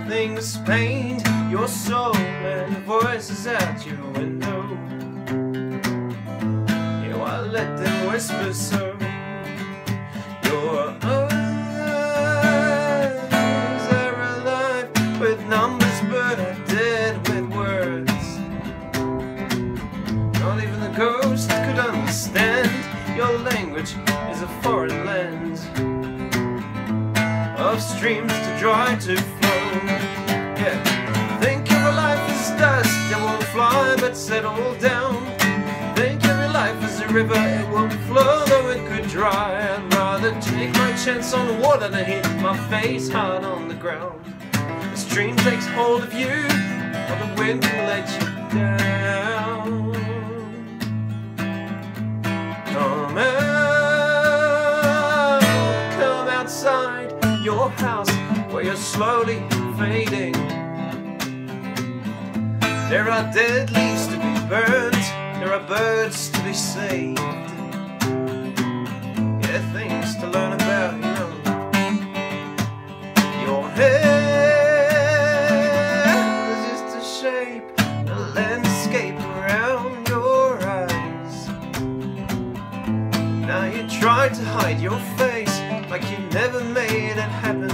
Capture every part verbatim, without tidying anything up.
Things paint your soul and voices out your window. You I let them whisper so. Your eyes are alive with numbers but are dead with words. Not even the ghost could understand. Your language is a foreign land of streams too dry to flow. Yeah. Think of your life as dust, it won't fly but settle down. Think of your life as a river, it won't flow though it could dry. I'd rather take my chance on the water than hit my face hard on the ground. The stream takes hold of you, or the wind can let you down. Come out, come outside your house where you're slowly fading. There are dead leaves to be burnt, there are birds to be saved. Yeah, things to learn about, you know. Your head is just a shape, a landscape around your eyes. Now you try to hide your face like you never made it happen.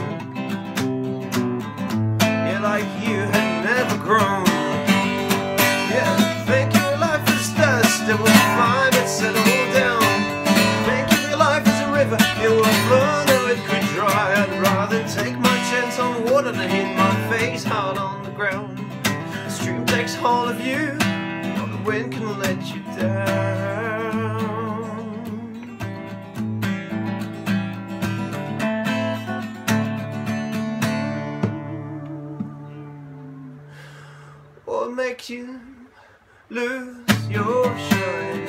Yeah, like you had never grown. Yeah, think of your life as dust, it will fly but settle down. Think of your life as a river, it will flow though it could dry. I'd rather take my chance on the water than hit my face hard on the ground. The stream takes hold of you, or the wind can let you down. Or make you lose your shine.